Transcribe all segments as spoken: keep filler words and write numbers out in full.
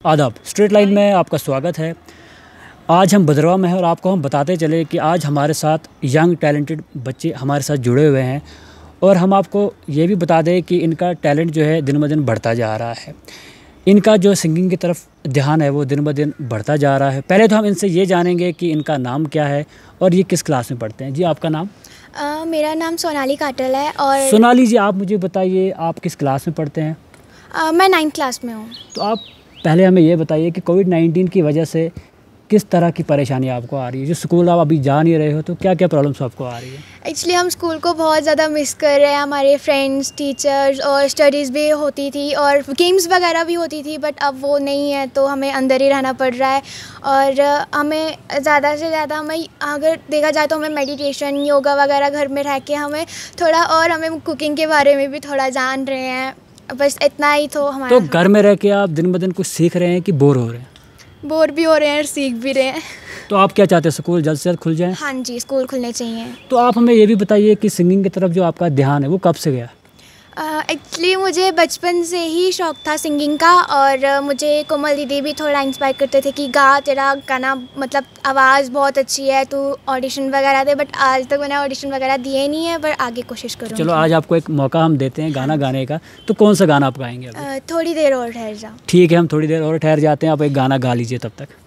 आदाब, straight line में आपका स्वागत है। आज हम भद्रवा में हैं और आपको हम बताते चले कि आज हमारे साथ यंग टैलेंटेड बच्चे हमारे साथ जुड़े हुए हैं और हम आपको ये भी बता दें कि इनका टैलेंट जो है दिन ब दिन बढ़ता जा रहा है। इनका जो सिंगिंग की तरफ ध्यान है वो दिन ब दिन बढ़ता जा रहा है। पहले तो हम इनसे ये जानेंगे कि इनका नाम क्या है और ये किस क्लास में पढ़ते हैं। जी, आपका नाम? uh, मेरा नाम सोनाली काटल है। और सोनाली जी, आप मुझे बताइए आप किस क्लास में पढ़ते हैं? uh, मैं नाइन्थ क्लास में हूँ। तो आप पहले हमें ये बताइए कि कोविड नाइन्टीन की वजह से किस तरह की परेशानी आपको आ रही है? जो स्कूल आप अभी जा नहीं रहे हो तो क्या क्या प्रॉब्लम्स आपको आ रही है? एक्चुअली हम स्कूल को बहुत ज़्यादा मिस कर रहे हैं। हमारे फ्रेंड्स, टीचर्स और स्टडीज़ भी होती थी और गेम्स वगैरह भी होती थी, बट अब वो नहीं है तो हमें अंदर ही रहना पड़ रहा है। और हमें ज़्यादा से ज़्यादा हमें अगर देखा जाए तो हमें मेडिटेशन, योगा वगैरह घर में रह के हमें थोड़ा, और हमें कुकिंग के बारे में भी थोड़ा जान रहे हैं। बस इतना ही तो हमारा। तो घर में रह के आप दिन ब दिन कुछ सीख रहे हैं कि बोर हो रहे हैं? बोर भी हो रहे हैं और सीख भी रहे हैं। तो आप क्या चाहते हैं, स्कूल जल्द से जल्द खुल जाए? हाँ जी, स्कूल खुलने चाहिए। तो आप हमें ये भी बताइए कि सिंगिंग की तरफ जो आपका ध्यान है वो कब से गया? एक्चुअली uh, मुझे बचपन से ही शौक़ था सिंगिंग का, और uh, मुझे कोमल दीदी भी थोड़ा इंस्पायर करते थे कि गा, तेरा गाना मतलब आवाज़ बहुत अच्छी है, तू ऑडिशन वगैरह दे। बट आज तक मैंने ऑडिशन वगैरह दिए नहीं है, पर आगे कोशिश करूँगी। चलो आज आपको एक मौका हम देते हैं गाना गाने का। तो कौन सा गाना आप गाएंगे अभी? uh, थोड़ी देर और ठहर जा। ठीक है, हम थोड़ी देर और ठहर जाते हैं, आप एक गाना गा लीजिए तब तक।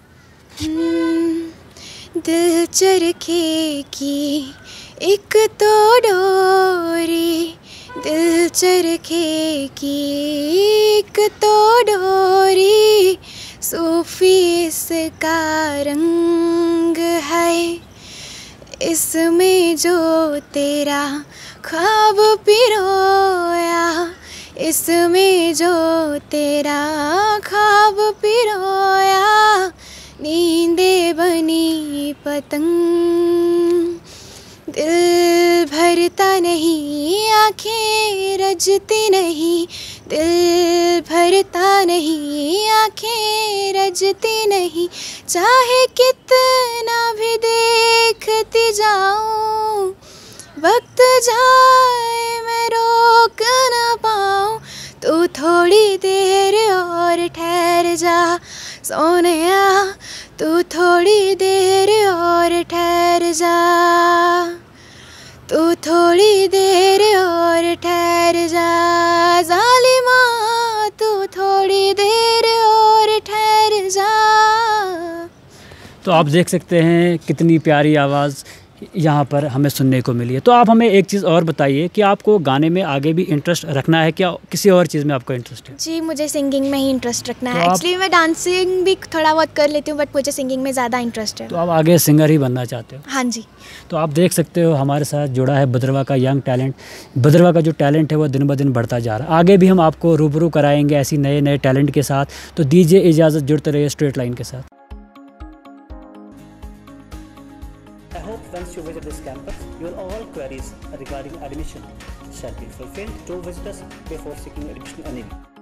दिल चरखे की एक तो डोरी, दिल चरखे की एक तो डोरी, सूफी इसका रंग है, इसमें जो तेरा ख्वाब पिरोया, इसमें जो तेरा ख्वाब पिरोया, नींदे बनी पतंग, दिल भरता नहीं, आँखें रजती नहीं, दिल भरता नहीं, आँखें रजती नहीं, चाहे कितना भी देखती जाऊं, वक्त जाए मैं रोक न पाऊं, तू थोड़ी देर और ठहर जा सोनिया, तू थोड़ी देर और ठहर जा, तू थोड़ी देर और ठहर जा, जालिमा तू थोड़ी देर और ठहर जा। तो आप देख सकते हैं कितनी प्यारी आवाज़ यहाँ पर हमें सुनने को मिली है। तो आप हमें एक चीज़ और बताइए कि आपको गाने में आगे भी इंटरेस्ट रखना है, क्या किसी और चीज़ में आपको इंटरेस्ट है? जी, मुझे सिंगिंग में ही इंटरेस्ट रखना तो है। एक्चुअली मैं डांसिंग भी थोड़ा बहुत कर लेती हूँ, बट मुझे सिंगिंग में ज़्यादा इंटरेस्ट है। तो आप आगे सिंगर ही बनना चाहते हो? हाँ जी। तो आप देख सकते हो हमारे साथ जुड़ा है भद्रवा का यंग टैलेंट। भद्रवा का जो टैलेंट है वो दिन ब दिन बढ़ता जा रहा है। आगे भी हम आपको रूबरू कराएंगे ऐसी नए नए टैलेंट के साथ। तो दीजिए इजाज़त, जुड़ते रहिए स्ट्रेट लाइन के साथ। I hope once you visit this campus, your all queries regarding admission shall be fulfilled. Do visit us before seeking admission anyway.